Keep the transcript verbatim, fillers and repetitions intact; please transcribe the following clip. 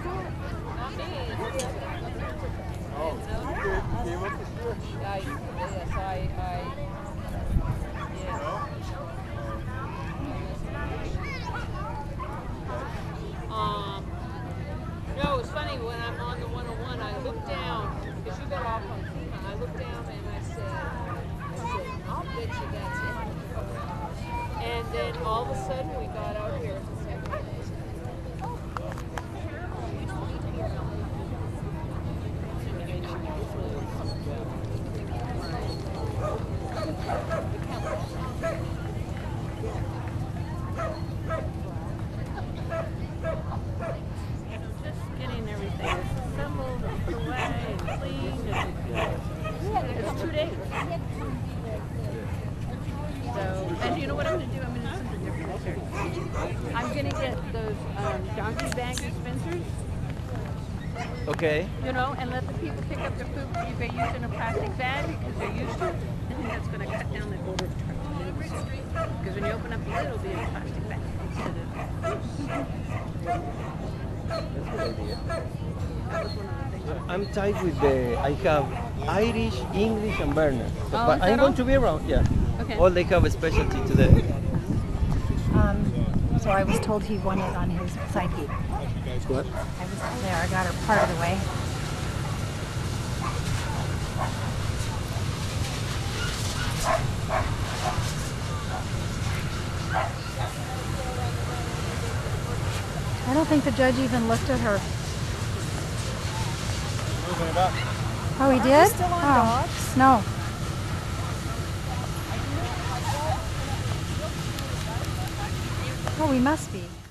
Not me. Oh, you gave up this year? I, yes, I, I, yeah. Um, no, it's funny, when I'm on the one oh one, I look down, because you got off on Kima, I looked down and I said, I said, I'll bet you that's it. And then all of a sudden, we got out here. And you know what I'm going to do? I'm going to do something different this year. I'm going to get those um, donkey bag dispensers. Okay. You know, and let the people pick up their food if they use in a plastic bag because they're used to it. I think that's going to cut down the order of trucks. Because when you open up the lid, it'll be in a plastic bag instead of. That's a good idea. That was one of the things. I'm tied with the, I have Irish, English, and Berner. So, Oh, but is I'm that going all? to be around, yeah. Okay. All they have a specialty today. Um, so I was told he won it on his side gate. What? I was there, I got her part of the way. I don't think the judge even looked at her. Oh, he did? Still on Oh, dogs? no. Oh, we must be.